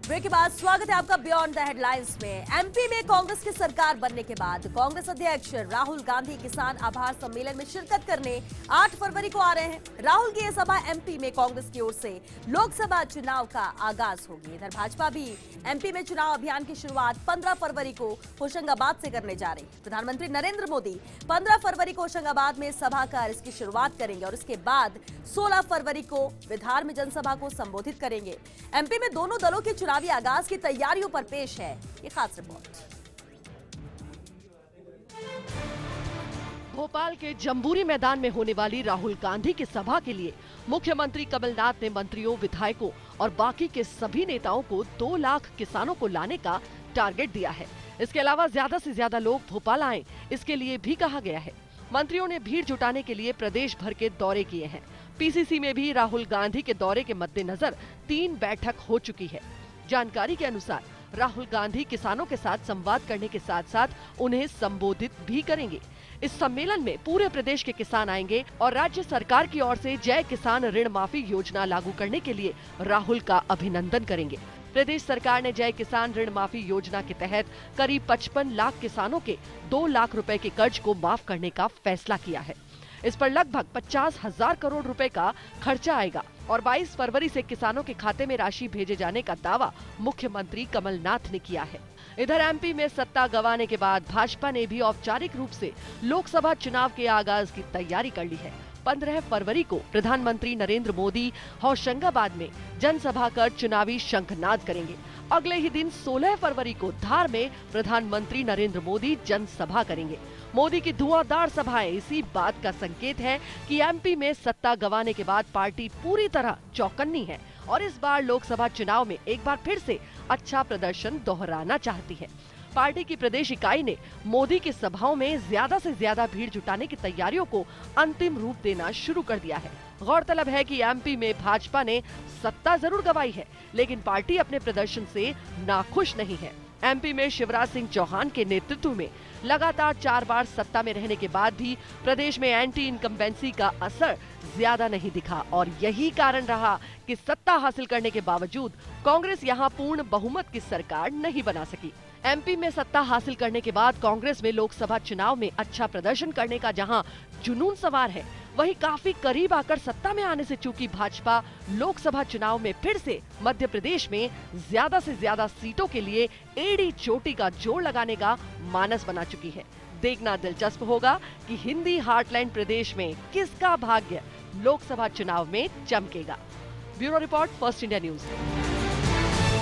Break के बाद स्वागत है आपका बियॉन्ड द हेडलाइंस में। एमपी में कांग्रेस की सरकार बनने के बाद कांग्रेस अध्यक्ष राहुल गांधी किसान आभार सम्मेलन में शिरकत करने 8 फरवरी को आ रहे हैं। राहुल की यह सभा एमपी में कांग्रेस की ओर से लोकसभा चुनाव का आगाज होगी। इधर भाजपा भी एमपी में चुनाव अभियान की शुरुआत 15 फरवरी को होशंगाबाद से करने जा रही है। प्रधानमंत्री नरेंद्र मोदी 15 फरवरी को होशंगाबाद में सभा कर इसकी शुरुआत करेंगे और इसके बाद 16 फरवरी को बिहार में जनसभा को संबोधित करेंगे। एमपी में दोनों दलों के चुनावी आगाज की तैयारियों पर पेश है ये खास रिपोर्ट। भोपाल के जम्बूरी मैदान में होने वाली राहुल गांधी की सभा के लिए मुख्यमंत्री कमलनाथ ने मंत्रियों, विधायकों और बाकी के सभी नेताओं को 2 लाख किसानों को लाने का टारगेट दिया है। इसके अलावा ज्यादा से ज्यादा लोग भोपाल आएं, इसके लिए भी कहा गया है। मंत्रियों ने भीड़ जुटाने के लिए प्रदेश भर के दौरे किए हैं। पीसीसी में भी राहुल गांधी के दौरे के मद्देनजर 3 बैठक हो चुकी है। जानकारी के अनुसार राहुल गांधी किसानों के साथ संवाद करने के साथ साथ उन्हें संबोधित भी करेंगे। इस सम्मेलन में पूरे प्रदेश के किसान आएंगे और राज्य सरकार की ओर से जय किसान ऋण माफी योजना लागू करने के लिए राहुल का अभिनंदन करेंगे। प्रदेश सरकार ने जय किसान ऋण माफी योजना के तहत करीब 55 लाख किसानों के 2 लाख रुपए के कर्ज को माफ करने का फैसला किया है। इस पर लगभग 50,000 करोड़ रुपए का खर्चा आएगा और 22 फरवरी से किसानों के खाते में राशि भेजे जाने का दावा मुख्यमंत्री कमलनाथ ने किया है। इधर एमपी में सत्ता गंवाने के बाद भाजपा ने भी औपचारिक रूप से लोकसभा चुनाव के आगाज की तैयारी कर ली है। 15 फरवरी को प्रधानमंत्री नरेंद्र मोदी होशंगाबाद में जनसभा कर चुनावी शंखनाद करेंगे। अगले ही दिन 16 फरवरी को धार में प्रधानमंत्री नरेंद्र मोदी जनसभा करेंगे। मोदी की धुआंधार सभाएं इसी बात का संकेत है कि एमपी में सत्ता गंवाने के बाद पार्टी पूरी तरह चौकन्नी है और इस बार लोकसभा चुनाव में एक बार फिर से अच्छा प्रदर्शन दोहराना चाहती है। पार्टी की प्रदेश इकाई ने मोदी की सभाओं में ज्यादा से ज्यादा भीड़ जुटाने की तैयारियों को अंतिम रूप देना शुरू कर दिया है। गौरतलब है कि एमपी में भाजपा ने सत्ता जरूर गंवाई है, लेकिन पार्टी अपने प्रदर्शन से नाखुश नहीं है। एमपी में शिवराज सिंह चौहान के नेतृत्व में लगातार 4 बार सत्ता में रहने के बाद भी प्रदेश में एंटी इनकम्बेंसी का असर ज्यादा नहीं दिखा और यही कारण रहा कि सत्ता हासिल करने के बावजूद कांग्रेस यहां पूर्ण बहुमत की सरकार नहीं बना सकी। एमपी में सत्ता हासिल करने के बाद कांग्रेस में लोकसभा चुनाव में अच्छा प्रदर्शन करने का जहां जुनून सवार है, वहीं काफी करीब आकर सत्ता में आने से चूकी भाजपा लोकसभा चुनाव में फिर से मध्य प्रदेश में ज्यादा से ज्यादा सीटों के लिए एड़ी चोटी का जोड़ लगाने का मानस बना चुकी है। देखना दिलचस्प होगा कि हिंदी हार्टलैंड प्रदेश में किसका भाग्य लोकसभा चुनाव में चमकेगा। Bureau report, first India news.